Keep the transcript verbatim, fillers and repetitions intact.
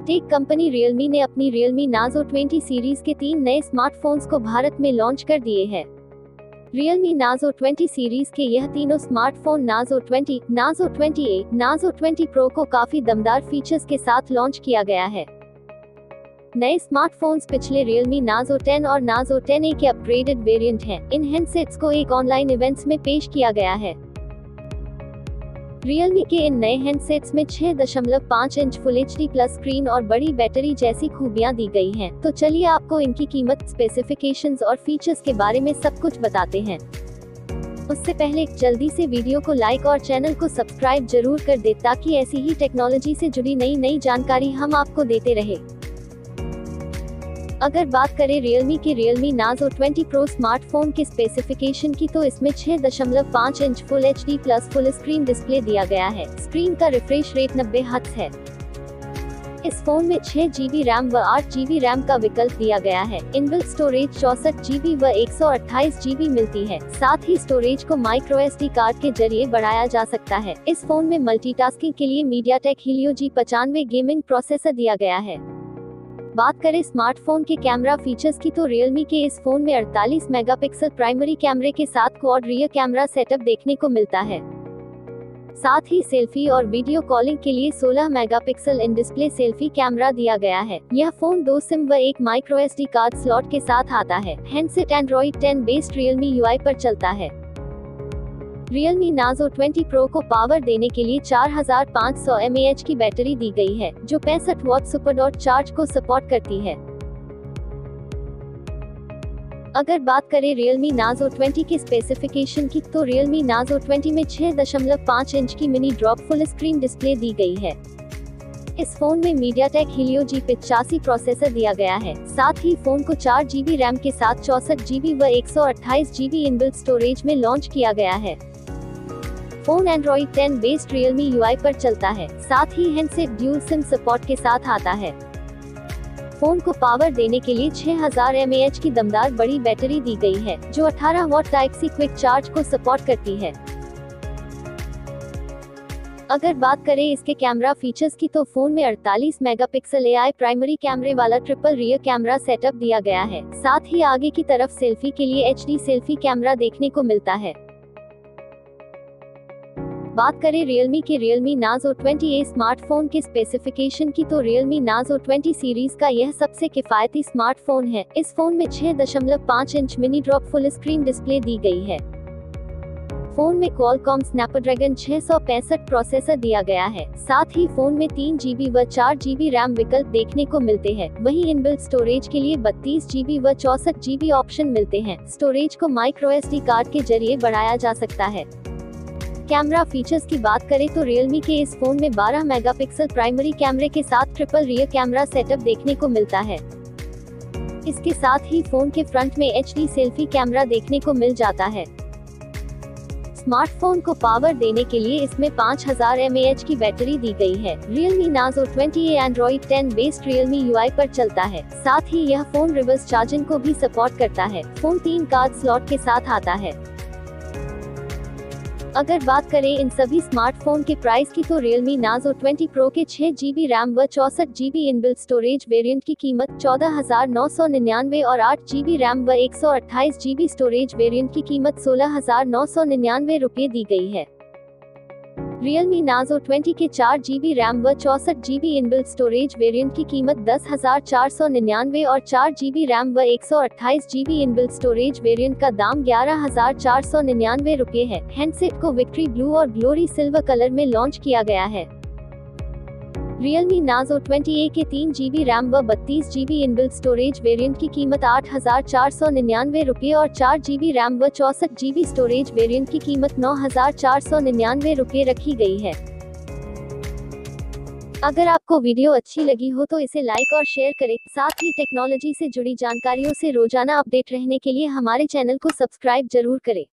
Tech company Realme ने अपनी Realme Narzo twenty series के तीन नए स्मार्टफोन्स को भारत में लॉन्च कर दिए हैं। रियलमी नार्जो ट्वेंटी सीरीज के यह तीनों smartphone Narzo twenty, Narzo twenty A, Narzo twenty pro को काफी दमदार फीचर्स के साथ लॉन्च किया गया है। नए स्मार्टफोन्स पिछले रियलमी नार्जो टेन और नार्जो टेन ए के अपग्रेडेड वेरिएंट हैं। इन हैंडसेट्स को एक ऑनलाइन इवेंट्स में पेश किया गया है। रियलमी के इन नए हैंडसेट्स में छह दशमलव पाँच inch full HD plus screen और बड़ी बैटरी जैसी खूबियां दी गई हैं। तो चलिए आपको इनकी कीमत, स्पेसिफिकेशंस और फीचर्स के बारे में सब कुछ बताते हैं। उससे पहले जल्दी से वीडियो को लाइक और चैनल को सब्सक्राइब जरूर कर दे ताकि ऐसी ही टेक्नोलॉजी से जुड़ी नई नई जानकारी हम आपको देते रहे। अगर बात करें रियलमी के Realme Narzo twenty pro smartphone के स्पेसिफिकेशन की, तो इसमें छह दशमलव पाँच inch full HD plus full screen display दिया गया है। स्क्रीन का रिफ्रेश रेट नब्बे हर्ट्ज है। इस फोन में छह जीबी रैम व आठ जीबी रैम का विकल्प दिया गया है। इनबिल्ट स्टोरेज चौसठ जीबी व एक सौ अट्ठाईस जीबी मिलती है। साथ ही स्टोरेज को माइक्रो एसडी कार्ड के जरिए बढ़ाया जा सकता है। इस फोन में मल्टीटास्किंग के लिए मीडियाटेक हीलियो जी पचानवे गेमिंग प्रोसेसर दिया गया है। बात करें स्मार्टफोन के कैमरा फीचर्स की, तो रियलमी के इस फोन में अड़तालीस मेगापिक्सल प्राइमरी कैमरे के साथ क्वाड रियर कैमरा सेटअप देखने को मिलता है। साथ ही सेल्फी और वीडियो कॉलिंग के लिए सोलह megapixel in display selfie camera दिया गया है। यह फोन दो सिम व एक माइक्रो एसडी कार्ड स्लॉट के साथ आता है। Handset Android ten based Realme UI पर चलता है। रियलमी नार्जो ट्वेंटी प्रो को पावर देने के लिए चार हज़ार पाँच सौ एम ए एच की बैटरी दी गई है, जो पैंसठ वॉट सुपर डॉट चार्ज को सपोर्ट करती है। अगर बात करें रियलमी नार्जो ट्वेंटी के स्पेसिफिकेशन की, तो रियलमी नार्जो ट्वेंटी में छह दशमलव पाँच इंच की mini drop full screen display दी गई है। इस फोन में मीडियाटेक हीलियो जी पचासी प्रोसेसर दिया गया है। साथ ही फोन को चार जीबी रैम के साथ चौसठ जीबी व एक सौ अट्ठाईस जीबी इनबिल्ट स्टोरेज में लॉन्च किया गया है। Phone Android ten based Realme UI पर चलता है। साथ ही हैंडसेट ड्यूल सिम सपोर्ट के साथ आता है। फोन को पावर देने के लिए छह हज़ार एम ए एच की दमदार बड़ी बैटरी दी गई है, जो अठारह watt type C quick charge को सपोर्ट करती है। अगर बात करें इसके कैमरा फीचर्स की, तो फोन में अड़तालीस मेगापिक्सल एआई प्राइमरी कैमरे वाला ट्रिपल रियर कैमरा सेटअप दिया गया है। साथ ही आगे की तरफ सेल्फी के लिए एचडी सेल्फी कैमरा देखने को मिलता है। बात करें रियलमी के Realme Narzo twenty A smartphone के स्पेसिफिकेशन की, तो रियलमी नार्जो ट्वेंटी सीरीज का यह सबसे किफायती स्मार्टफोन है। इस फोन में छह दशमलव पाँच inch mini drop full screen display दी गई है। फोन में क्वालकॉम स्नैपड्रैगन छह सौ पैंसठ प्रोसेसर दिया गया है। साथ ही फोन में तीन जीबी व चार जीबी रैम विकल्प देखने को मिलते हैं। वहीं इनबिल्ट स्टोरेज के लिए बत्तीस जीबी व चौसठ जीबी ऑप्शन मिलते हैं। स्टोरेज को माइक्रो एसडी कार्ड के जरिए बढ़ाया जा सकता है। कैमरा फीचर्स की बात करें, तो रियलमी के इस फोन में बारह मेगापिक्सल प्राइमरी कैमरे के साथ ट्रिपल रियर कैमरा सेटअप देखने को मिलता है। इसके साथ ही फोन के फ्रंट में एचडी सेल्फी कैमरा देखने को मिल जाता है। स्मार्टफोन को पावर देने के लिए इसमें पाँच हज़ार एम ए एच की बैटरी दी गई है। Realme Narzo twenty A Android ten based Realme UI पर चलता है। साथ ही यह फोन रिवर्स चार्जिंग को भी सपोर्ट करता है। फोन तीन कार्ड स्लॉट के साथ आता है। अगर बात करें इन सभी स्मार्टफोन के प्राइस की, तो रियलमी नार्जो ट्वेंटी प्रो के छह जीबी रैम व चौसठ जीबी इनबिल्ट स्टोरेज वेरिएंट की कीमत चौदह हज़ार नौ सौ निन्यानवे और आठ जीबी रैम व एक सौ अट्ठाईस जीबी स्टोरेज वेरिएंट की कीमत सोलह हज़ार नौ सौ निन्यानवे रुपये दी गई है। रियलमी नार्जो ट्वेंटी के चार जीबी रैम व चौसठ जीबी इनबिल्ट स्टोरेज वेरिएंट की कीमत दस हज़ार चार सौ निन्यानवे और चार जीबी रैम व एक सौ अट्ठाईस जीबी इनबिल्ट स्टोरेज वेरिएंट का दाम ग्यारह हज़ार चार सौ निन्यानवे रुपये है। हैंडसेट को विक्ट्री ब्लू और ग्लोरी सिल्वर कलर में लॉन्च किया गया है। रियलमी नार्जो ट्वेंटी ए के तीन जीबी रैम व बत्तीस जीबी इनबिल्ट स्टोरेज वेरिएंट की कीमत आठ हज़ार चार सौ निन्यानवे रुपये और चार जीबी रैम व चौसठ जीबी स्टोरेज वेरिएंट की कीमत नौ हज़ार चार सौ निन्यानवे रुपये रखी गई है। अगर आपको वीडियो अच्छी लगी हो तो इसे लाइक और शेयर करें। साथ ही टेक्नोलॉजी से जुड़ी जानकारियों से रोजाना अपडेट रहने के लिए हमारे चैनल को सब्सक्राइब जरूर करें।